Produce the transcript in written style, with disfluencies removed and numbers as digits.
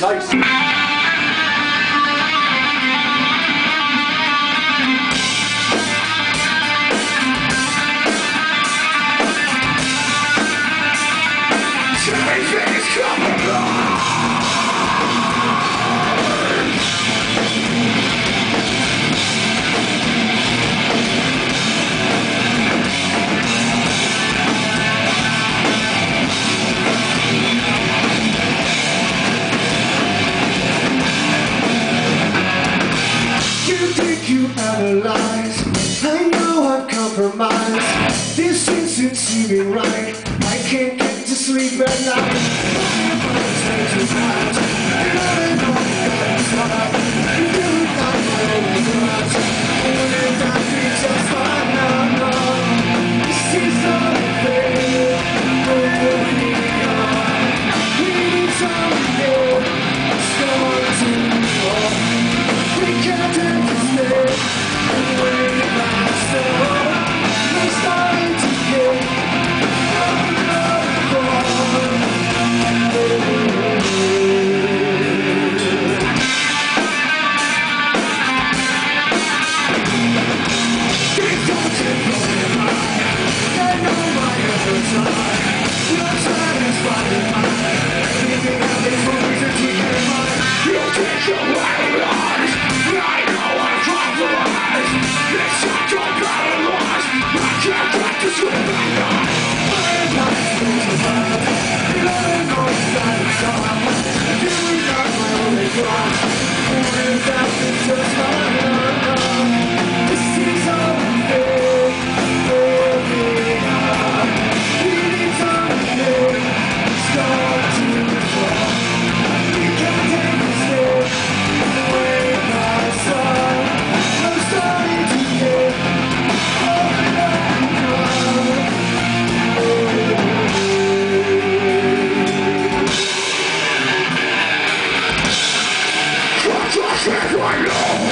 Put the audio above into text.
taste. You analyze, I know I've compromised. This isn't seeming right. I can't get to sleep at night. My mind's racing fast, and I know that it's hard. You feel like my only cross. Wouldn't that be just fine now? This is unfair. Moving on. We need something new. Start to fall. We can't take this day. I know